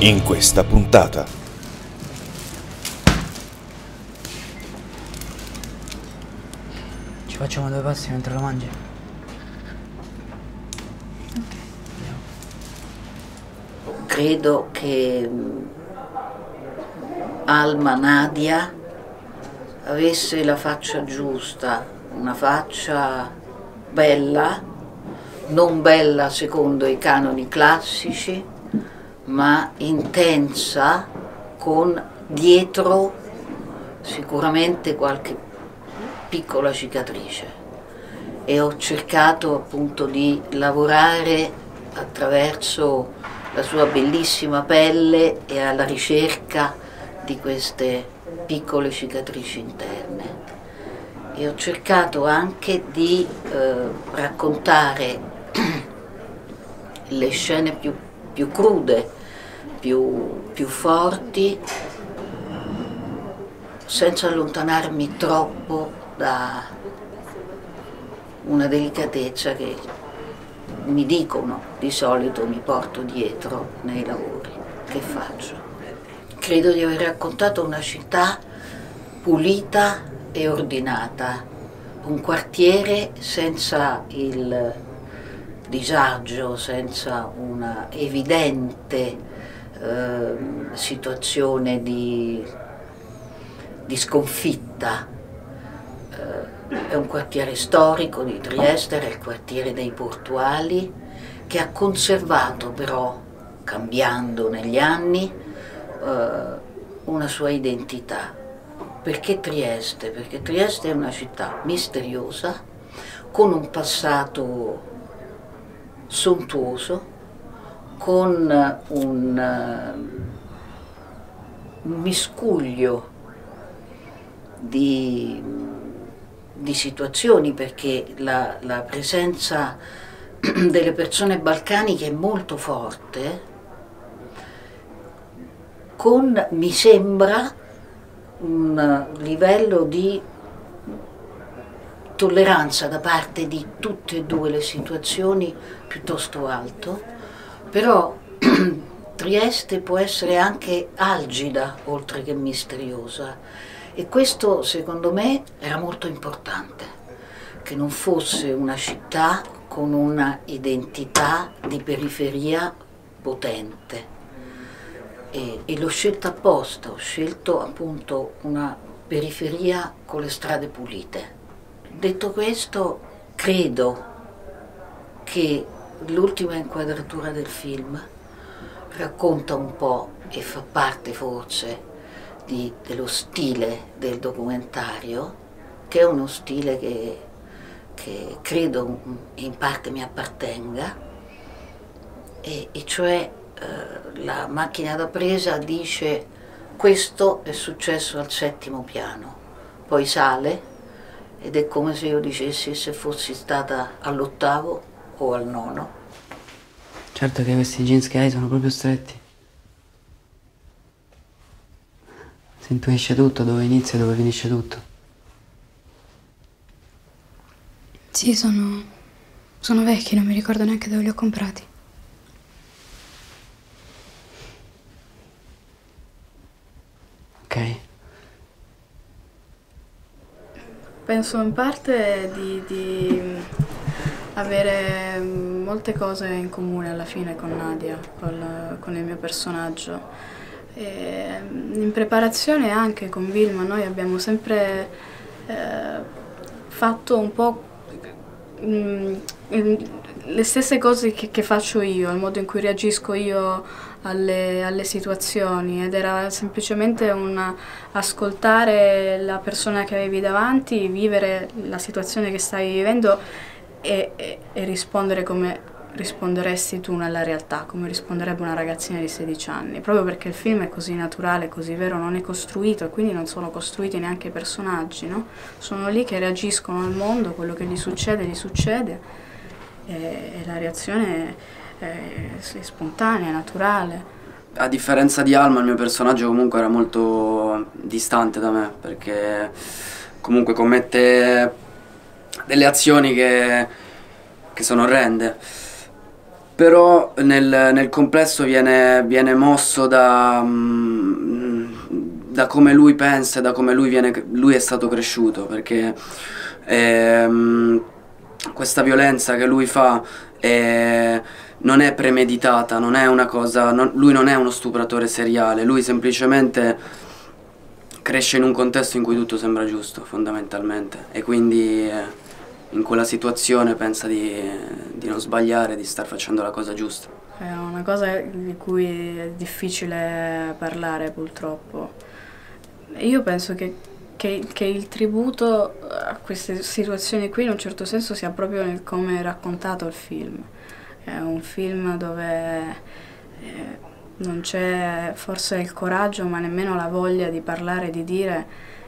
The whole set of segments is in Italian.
in questa puntata. Ci facciamo due passi mentre lo mangi? Credo che Alma Nadia avesse la faccia giusta, una faccia bella, non bella secondo i canoni classici, ma intensa, con dietro sicuramente qualche piccola cicatrice. E ho cercato appunto di lavorare attraverso la sua bellissima pelle e alla ricerca di queste piccole cicatrici interne. E ho cercato anche di raccontare le scene più crude, più forti, senza allontanarmi troppo da una delicatezza che mi dicono di solito mi porto dietro nei lavori che faccio. Credo di aver raccontato una città pulita e ordinata, un quartiere senza il disagio, senza una evidente situazione di sconfitta. È un quartiere storico di Trieste, era il quartiere dei portuali, che ha conservato però, cambiando negli anni, una sua identità. Perché Trieste? Perché Trieste è una città misteriosa, con un passato sontuoso, con un miscuglio di situazioni, perché la presenza delle persone balcaniche è molto forte, con, mi sembra, un livello di tolleranza da parte di tutte e due le situazioni piuttosto alto, però Trieste può essere anche algida oltre che misteriosa, e questo secondo me era molto importante, che non fosse una città con una identità di periferia potente. E l'ho scelta apposta, ho scelto appunto una periferia con le strade pulite. Detto questo, credo che l'ultima inquadratura del film racconta un po' e fa parte forse dello stile del documentario, che è uno stile che credo in parte mi appartenga, e cioè la macchina da presa dice: questo è successo al 7° piano, poi sale ed è come se io dicessi se fossi stata all'8° o al 9°. Certo che questi jeans che hai sono proprio stretti. Si intuisce tutto, dove inizia e dove finisce tutto. Sì, sono vecchi, non mi ricordo neanche dove li ho comprati. Ok. Penso in parte di avere molte cose in comune alla fine con Nadia, con il mio personaggio. In preparazione anche con Vilma noi abbiamo sempre fatto un po' le stesse cose che faccio io, il modo in cui reagisco io alle situazioni, ed era semplicemente un ascoltare la persona che avevi davanti, vivere la situazione che stavi vivendo e rispondere come risponderesti tu nella realtà, come risponderebbe una ragazzina di 16 anni, proprio perché il film è così naturale, così vero, non è costruito, e quindi non sono costruiti neanche i personaggi, no? Sono lì che reagiscono al mondo, quello che gli succede, e la reazione è spontanea, naturale. A differenza di Alma, il mio personaggio comunque era molto distante da me, perché comunque commette delle azioni che sono orrende. però nel complesso viene mosso da come lui pensa e da come lui è stato cresciuto, perché questa violenza che lui fa non è premeditata, non è una cosa, lui non è uno stupratore seriale, lui semplicemente cresce in un contesto in cui tutto sembra giusto, fondamentalmente, e quindi in quella situazione pensa di non sbagliare, di star facendo la cosa giusta. È una cosa di cui è difficile parlare, purtroppo. Io penso che il tributo a queste situazioni qui in un certo senso sia proprio nel come è raccontato il film. È un film dove non c'è forse il coraggio, ma nemmeno la voglia di parlare, di dire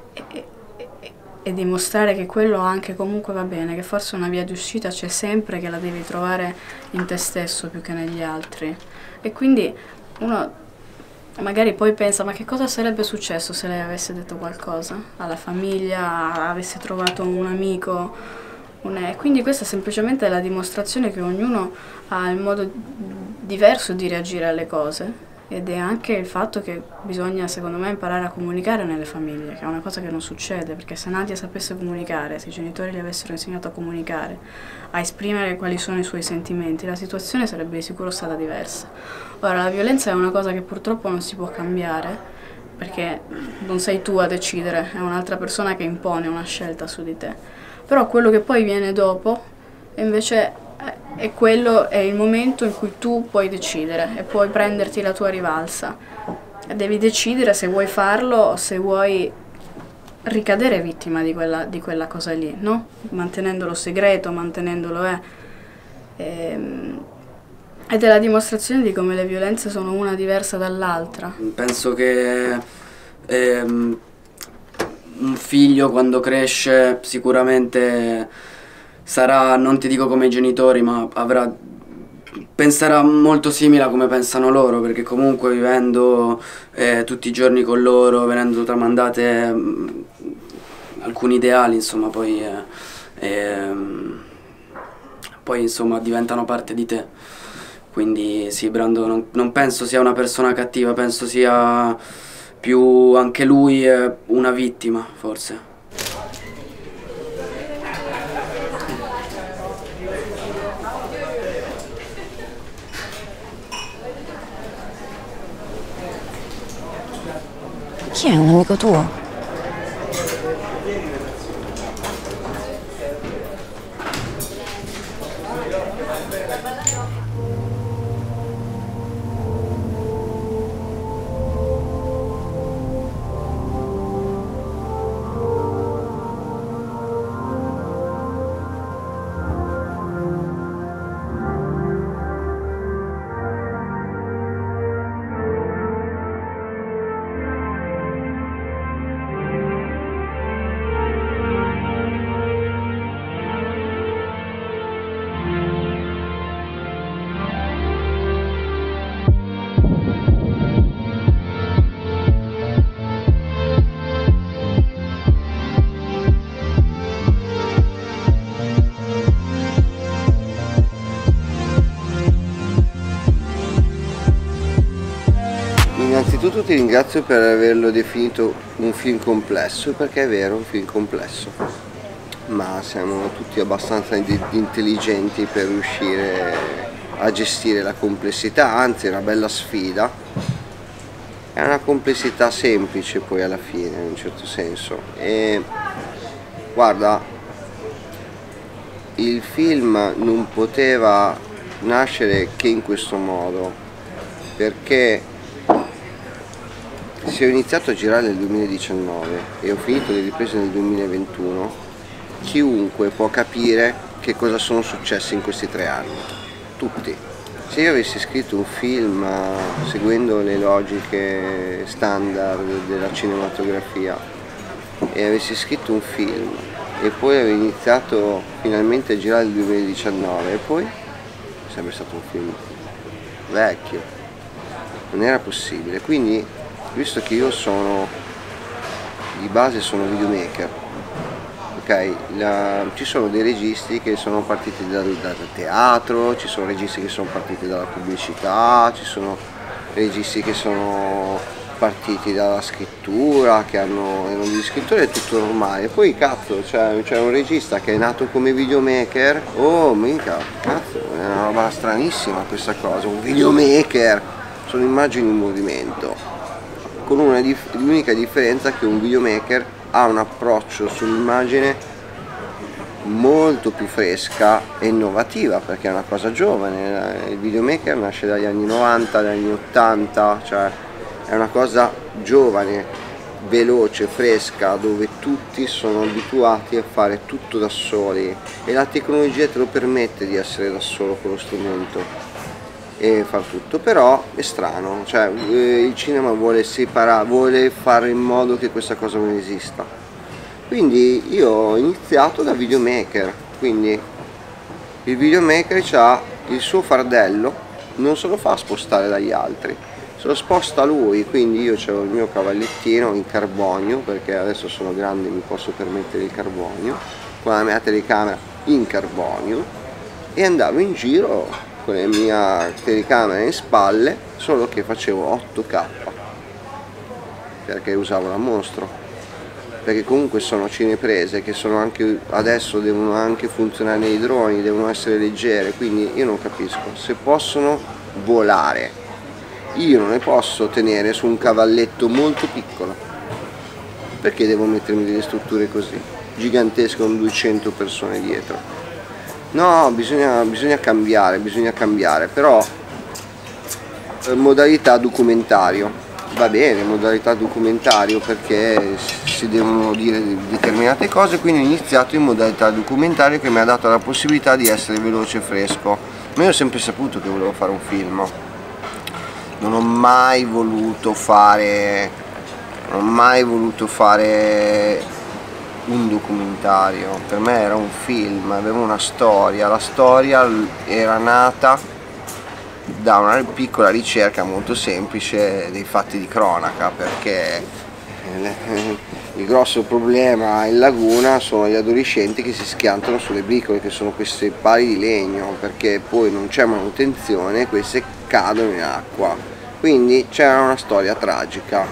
e dimostrare che quello anche comunque va bene, che forse una via di uscita c'è sempre, che la devi trovare in te stesso più che negli altri. E quindi uno magari poi pensa, ma che cosa sarebbe successo se lei avesse detto qualcosa alla famiglia, avesse trovato un amico? Quindi questa è semplicemente la dimostrazione che ognuno ha il modo diverso di reagire alle cose, ed è anche il fatto che bisogna, secondo me, imparare a comunicare nelle famiglie, che è una cosa che non succede, perché se Nadia sapesse comunicare, se i genitori gli avessero insegnato a comunicare, a esprimere quali sono i suoi sentimenti, la situazione sarebbe di sicuro stata diversa. Ora, la violenza è una cosa che purtroppo non si può cambiare, perché non sei tu a decidere, è un'altra persona che impone una scelta su di te. Però quello che poi viene dopo, invece, è il momento in cui tu puoi decidere e puoi prenderti la tua rivalsa. E devi decidere se vuoi farlo o se vuoi ricadere vittima di quella cosa lì, no? Mantenendolo segreto, mantenendolo ed è la dimostrazione di come le violenze sono una diversa dall'altra. Penso che un figlio quando cresce sicuramente sarà, non ti dico come i genitori, ma penserà molto simile a come pensano loro, perché comunque vivendo tutti i giorni con loro, venendo tramandate alcuni ideali, insomma, poi insomma diventano parte di te. Quindi sì, Brando non penso sia una persona cattiva, penso sia più anche lui una vittima, forse. Chi è? Un amico tuo? Innanzitutto ti ringrazio per averlo definito un film complesso, perché è vero, un film complesso, ma siamo tutti abbastanza intelligenti per riuscire a gestire la complessità, anzi è una bella sfida, è una complessità semplice poi alla fine in un certo senso. E guarda, il film non poteva nascere che in questo modo, perché se ho iniziato a girare nel 2019 e ho finito le riprese nel 2021, chiunque può capire che cosa sono successe in questi 3 anni, tutti. Se io avessi scritto un film seguendo le logiche standard della cinematografia e avessi scritto un film e poi avevo iniziato finalmente a girare nel 2019 e poi sarebbe stato un film vecchio, non era possibile. Quindi, visto che io di base sono videomaker, ok? Ci sono dei registi che sono partiti dal teatro, ci sono registi che sono partiti dalla pubblicità, ci sono registi che sono partiti dalla scrittura, che erano degli scrittori, è tutto normale. Poi cazzo, c'è un regista che è nato come videomaker, oh mica, cazzo, è una roba stranissima questa cosa, un videomaker, sono immagini in movimento, con l'unica differenza che un videomaker ha un approccio sull'immagine molto più fresca e innovativa, perché è una cosa giovane. Il videomaker nasce dagli anni 90, dagli anni 80, cioè è una cosa giovane, veloce, fresca, dove tutti sono abituati a fare tutto da soli e la tecnologia te lo permette di essere da solo con lo strumento e far tutto. Però è strano, cioè il cinema vuole fare in modo che questa cosa non esista. Quindi io ho iniziato da videomaker, quindi il videomaker ha il suo fardello, non se lo fa spostare dagli altri, se lo sposta lui. Quindi io avevo il mio cavallettino in carbonio, perché adesso sono grande e mi posso permettere il carbonio, con la mia telecamera in carbonio, e andavo in giro con la mia telecamera in spalle, solo che facevo 8K, perché usavo la Monstro, perché comunque sono cineprese che sono anche adesso, devono anche funzionare nei droni, devono essere leggere, quindi io non capisco, se possono volare, io non le posso tenere su un cavalletto molto piccolo, perché devo mettermi delle strutture così gigantesche con 200 persone dietro? No, bisogna cambiare, però modalità documentario. Va bene, modalità documentario, perché si devono dire determinate cose, quindi ho iniziato in modalità documentario, che mi ha dato la possibilità di essere veloce e fresco. Ma io ho sempre saputo che volevo fare un film, non ho mai voluto fare un documentario, per me era un film, aveva una storia, la storia era nata da una piccola ricerca molto semplice dei fatti di cronaca, perché il grosso problema in laguna sono gli adolescenti che si schiantano sulle bricole, che sono queste pali di legno, perché poi non c'è manutenzione e queste cadono in acqua. Quindi c'era una storia tragica,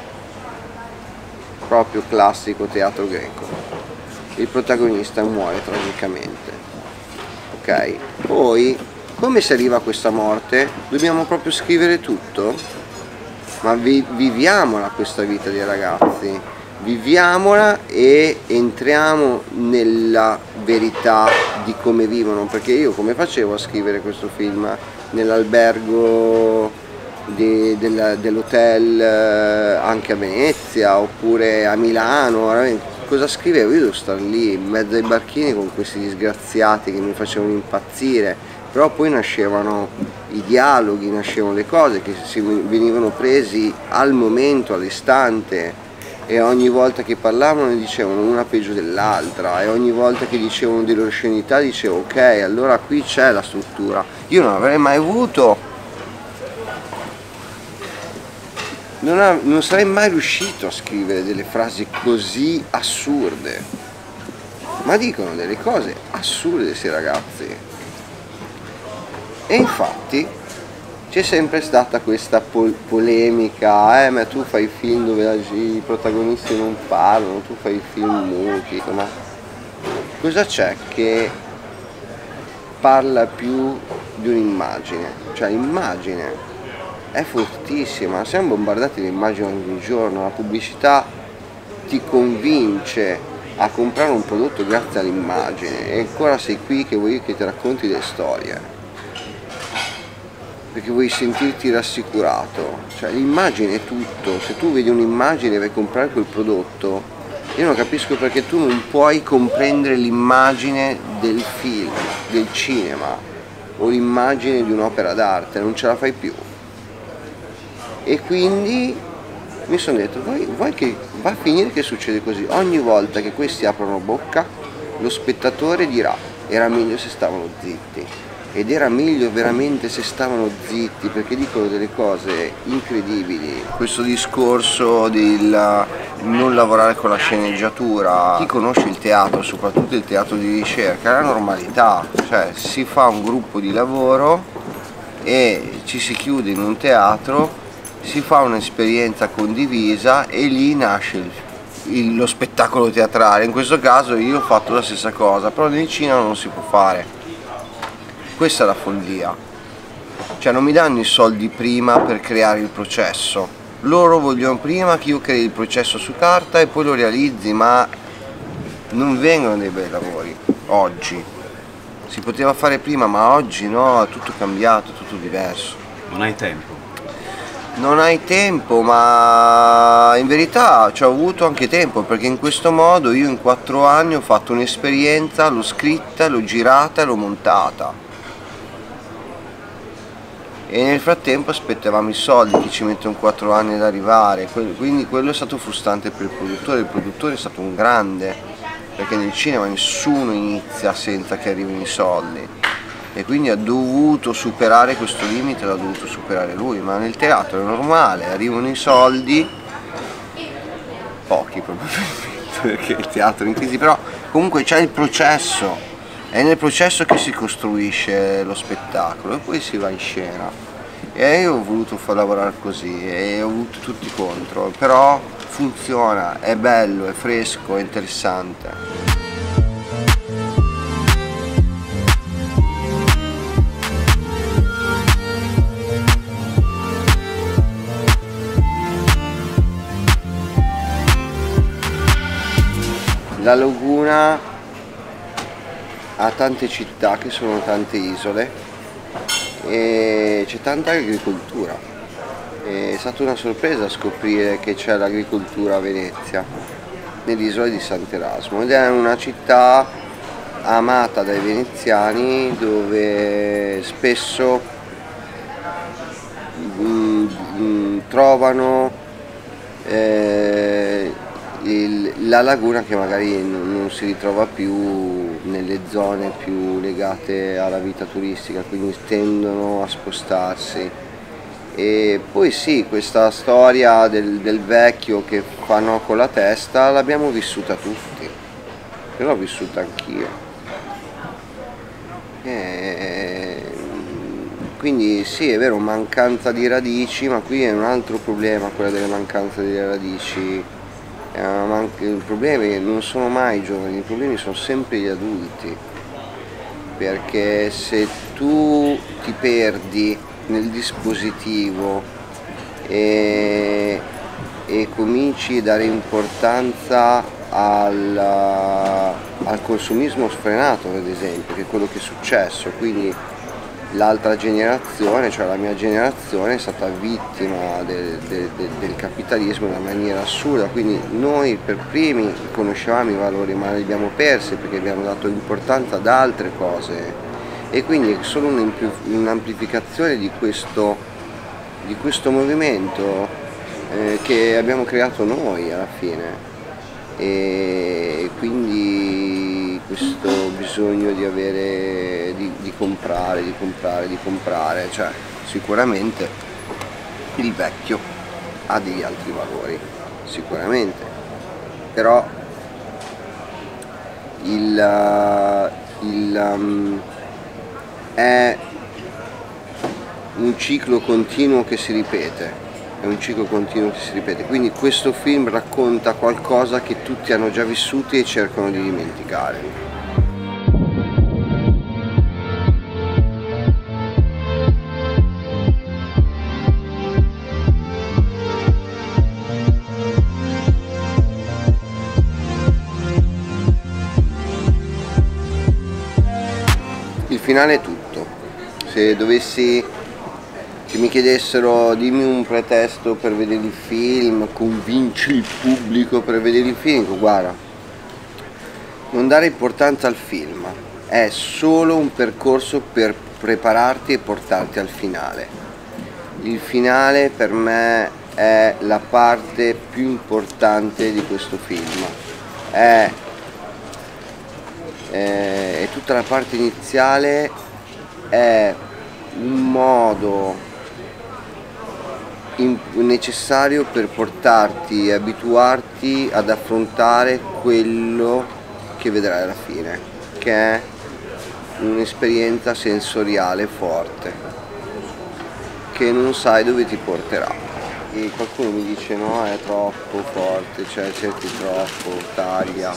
proprio classico teatro greco. Il protagonista muore tragicamente, ok? Poi come si arriva a questa morte? Dobbiamo proprio scrivere tutto? Ma viviamola questa vita dei ragazzi, viviamola e entriamo nella verità di come vivono, perché io come facevo a scrivere questo film nell'albergo dell'hotel anche a Venezia oppure a Milano, cosa scrivevo? Io devo stare lì in mezzo ai barchini con questi disgraziati che mi facevano impazzire. Però poi nascevano i dialoghi, nascevano le cose che venivano presi al momento, all'istante, e ogni volta che parlavano ne dicevano una peggio dell'altra, e ogni volta che dicevano delle oscenità dicevo ok, allora qui c'è la struttura. Io non avrei mai avuto, non sarei mai riuscito a scrivere delle frasi così assurde, ma dicono delle cose assurde questi ragazzi. E infatti c'è sempre stata questa polemica, ma tu fai film dove i protagonisti non parlano, tu fai film muti, ma cosa c'è che parla più di un'immagine? Cioè l'immagine è fortissima, siamo bombardati di immagini ogni giorno, la pubblicità ti convince a comprare un prodotto grazie all'immagine, e ancora sei qui che vuoi che ti racconti delle storie, perché vuoi sentirti rassicurato. Cioè l'immagine è tutto, se tu vedi un'immagine e vai a comprare quel prodotto, io non capisco perché tu non puoi comprendere l'immagine del film, del cinema, o l'immagine di un'opera d'arte, non ce la fai più. E quindi mi sono detto, vuoi che va a finire che succede così? Ogni volta che questi aprono bocca, lo spettatore dirà, era meglio se stavano zitti. ed era meglio veramente se stavano zitti, perché dicono delle cose incredibili. Questo discorso di non lavorare con la sceneggiatura, chi conosce il teatro, soprattutto il teatro di ricerca, è la normalità, cioè si fa un gruppo di lavoro e ci si chiude in un teatro, si fa un'esperienza condivisa e lì nasce lo spettacolo teatrale. In questo caso io ho fatto la stessa cosa, però nel cinema non si può fare. Questa è la follia, cioè non mi danno i soldi prima per creare il processo, loro vogliono prima che io crei il processo su carta e poi lo realizzi, ma non vengono dei bei lavori oggi. Si poteva fare prima, ma oggi no, è tutto cambiato, è tutto diverso. Non hai tempo? Non hai tempo, ma in verità ci ho avuto anche tempo, perché in questo modo io in 4 anni ho fatto un'esperienza, l'ho scritta, l'ho girata e l'ho montata. E nel frattempo aspettavamo i soldi, che ci mettono 4 anni ad arrivare, quindi quello è stato frustrante per il produttore è stato un grande, perché nel cinema nessuno inizia senza che arrivino i soldi, e quindi ha dovuto superare questo limite, l'ha dovuto superare lui, ma nel teatro è normale, arrivano i soldi, pochi probabilmente, perché il teatro è in crisi, però comunque c'è il processo. È nel processo che si costruisce lo spettacolo e poi si va in scena. E io ho voluto far lavorare così e ho avuto tutti contro, però funziona, è bello, è fresco, è interessante. La laguna ha tante città che sono tante isole e c'è tanta agricoltura. È stata una sorpresa scoprire che c'è l'agricoltura a Venezia, nell'isola di Sant'Erasmo, ed è una città amata dai veneziani dove spesso trovano la laguna che magari non si ritrova più nelle zone più legate alla vita turistica, quindi tendono a spostarsi. E poi sì, questa storia del vecchio che fa no con la testa l'abbiamo vissuta tutti, io l'ho vissuta anch'io. Quindi sì, è vero, mancanza di radici, ma qui è un altro problema, quella delle mancanze di radici. I problemi non sono mai i giovani, i problemi sono sempre gli adulti, perché se tu ti perdi nel dispositivo e cominci a dare importanza al consumismo sfrenato, ad esempio, che è quello che è successo, quindi l'altra generazione, cioè la mia generazione, è stata vittima del capitalismo in una maniera assurda, quindi noi per primi conoscevamo i valori ma li abbiamo persi perché abbiamo dato importanza ad altre cose, e quindi è solo un'amplificazione di questo movimento che abbiamo creato noi alla fine, e quindi questo bisogno di avere, di comprare, cioè sicuramente il vecchio ha degli altri valori, sicuramente, però è un ciclo continuo che si ripete. Quindi questo film racconta qualcosa che tutti hanno già vissuto e cercano di dimenticare. Il finale è tutto. Se mi chiedessero dimmi un pretesto per vedere il film, convinci il pubblico per vedere il film, dico guarda, non dare importanza al film, è solo un percorso per prepararti e portarti al finale. Il finale per me è la parte più importante di questo film, è tutta la parte iniziale è un modo necessario per portarti e abituarti ad affrontare quello che vedrai alla fine, che è un'esperienza sensoriale forte che non sai dove ti porterà. E qualcuno mi dice no, è troppo forte, cioè cerchi troppo, taglia,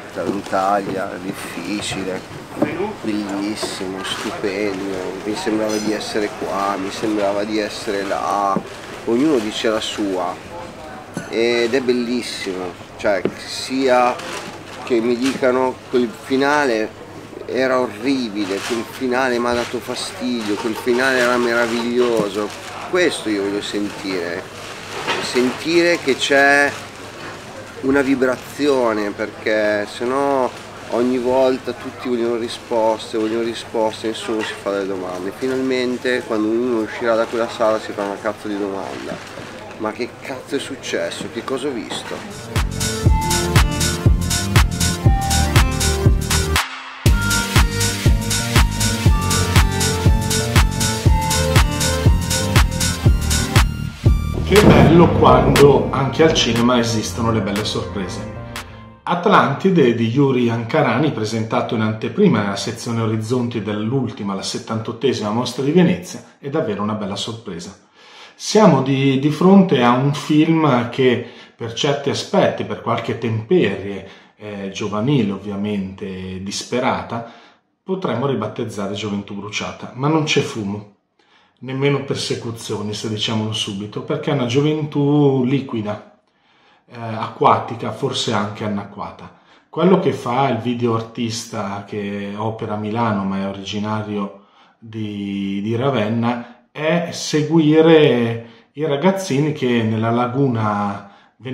difficile, bellissimo, stupendo, mi sembrava di essere qua, mi sembrava di essere là, ognuno dice la sua ed è bellissimo, cioè sia che mi dicano quel finale era orribile, quel finale mi ha dato fastidio, quel finale era meraviglioso, questo io voglio sentire che c'è una vibrazione, perché sennò ogni volta tutti vogliono risposte, nessuno si fa delle domande. Finalmente quando uno uscirà da quella sala si fa una cazzo di domanda: ma che cazzo è successo? Che cosa ho visto? Che bello quando anche al cinema esistono le belle sorprese. Atlantide di Yuri Ankarani, presentato in anteprima nella sezione Orizzonti dell'ultima, la 78esima Mostra di Venezia, è davvero una bella sorpresa. Siamo di fronte a un film che per certi aspetti, per qualche temperie giovanile ovviamente, disperata, potremmo ribattezzare Gioventù bruciata, ma non c'è fumo. Nemmeno persecuzioni, se diciamolo subito, perché è una gioventù liquida, acquatica, forse anche annacquata. Quello che fa il video artista che opera a Milano ma è originario di Ravenna è seguire i ragazzini che nella laguna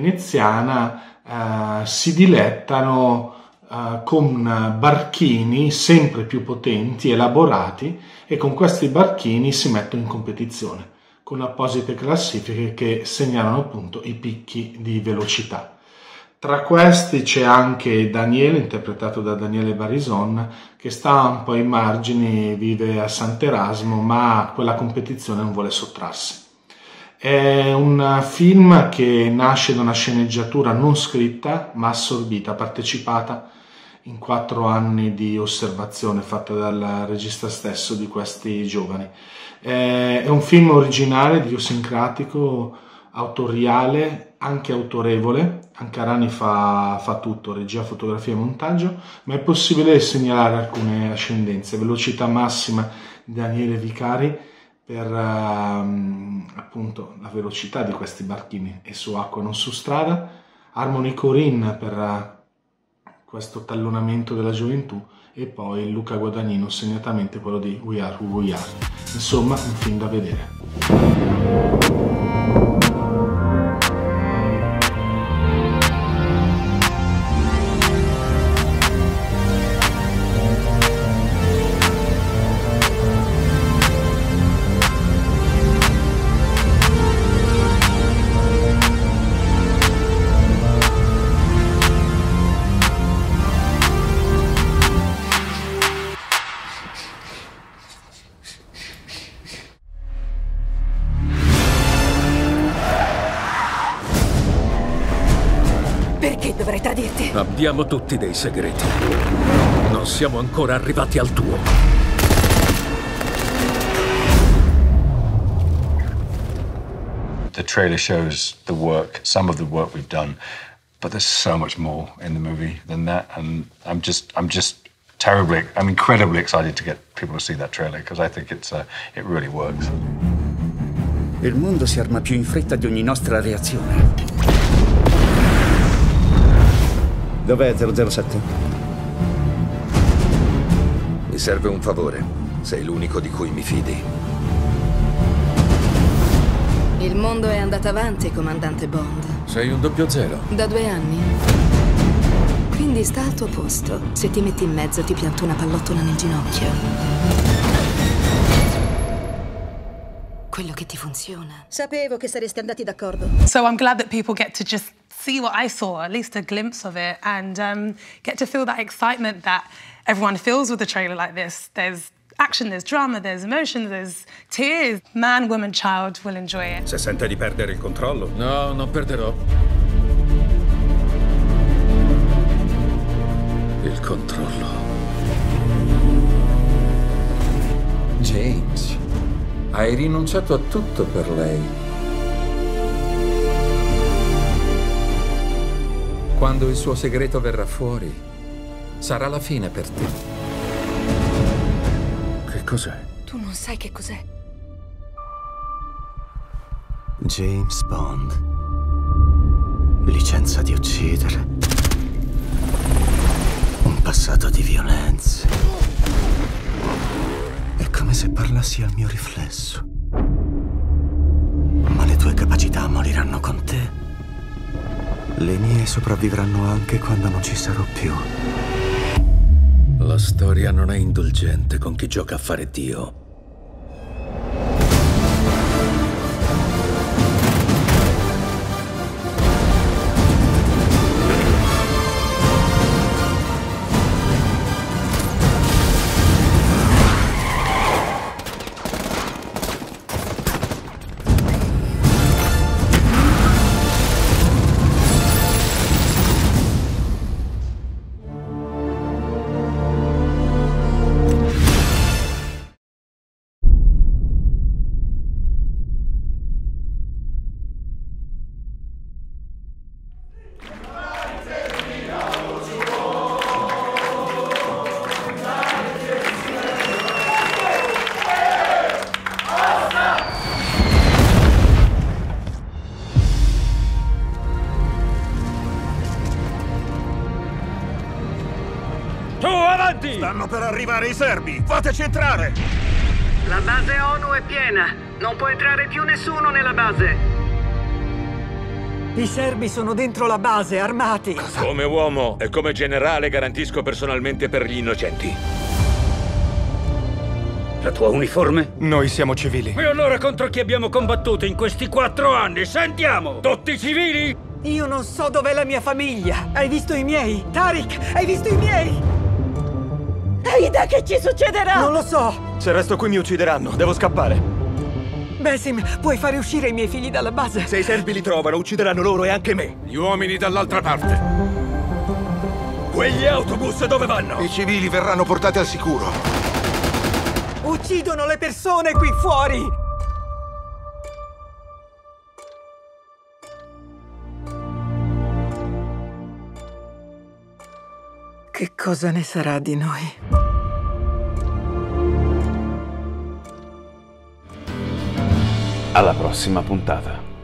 veneziana si dilettano con barchini sempre più potenti, elaborati, e con questi barchini si mettono in competizione con apposite classifiche che segnalano appunto i picchi di velocità. Tra questi c'è anche Daniele, interpretato da Daniele Barison, che sta un po' ai margini, vive a Sant'Erasmo, ma a quella competizione non vuole sottrarsi. È un film che nasce da una sceneggiatura non scritta ma assorbita, partecipata in 4 anni di osservazione fatta dal regista stesso di questi giovani. È un film originale, idiosincratico, autoriale, anche autorevole. Ankarani fa tutto, regia, fotografia e montaggio, ma è possibile segnalare alcune ascendenze. Velocità massima di Daniele Vicari per appunto la velocità di questi barchini e su acqua non su strada, Harmony Corinne per questo tallonamento della gioventù, e poi Luca Guadagnino, segnatamente quello di We Are Who We Are. Insomma, un film da vedere. Dovrei tradirti. Abbiamo tutti dei segreti. Non siamo ancora arrivati al tuo. The trailer shows the work, some of the work we've done, but there's so much more in the movie than that, and I'm incredibly excited to get people to see that trailer because I think it really works. Il mondo si arma più in fretta di ogni nostra reazione. Dov'è 007? Mi serve un favore. Sei l'unico di cui mi fidi. Il mondo è andato avanti, comandante Bond. Sei un 00. Da 2 anni. Quindi sta al tuo posto. Se ti metti in mezzo ti pianto una pallottola nel ginocchio. Quello che ti funziona. Sapevo che sareste andati d'accordo. So I'm glad that people get to just see what I saw, at least a glimpse of it, and get to feel that excitement that everyone feels with a trailer like this. There's action, there's drama, there's emotion, there's tears. Man, woman, child will enjoy it. Se sente di perdere il controllo? No, non perderò. Il controllo. James, hai rinunciato a tutto per lei. Quando il suo segreto verrà fuori, sarà la fine per te. Che cos'è? Tu non sai che cos'è. James Bond. Licenza di uccidere. Un passato di violenze. È come se parlassi al mio riflesso. Ma le tue capacità moriranno con te. Le mie sopravvivranno anche quando non ci sarò più. La storia non è indulgente con chi gioca a fare Dio. Tu, avanti! Stanno per arrivare i serbi! Fateci entrare! La base ONU è piena! Non può entrare più nessuno nella base! I serbi sono dentro la base, armati! Come uomo e come generale garantisco personalmente per gli innocenti. La tua uniforme? Noi siamo civili. E allora contro chi abbiamo combattuto in questi 4 anni? Sentiamo! Tutti civili? Io non so dov'è la mia famiglia! Hai visto i miei? Tariq, hai visto i miei? Hai idea che ci succederà? Non lo so! Se resto qui mi uccideranno, devo scappare. Basim, puoi fare uscire i miei figli dalla base? Se i serbi li trovano, uccideranno loro e anche me. Gli uomini dall'altra parte. Quegli autobus dove vanno? I civili verranno portati al sicuro. Uccidono le persone qui fuori! Che cosa ne sarà di noi? Alla prossima puntata.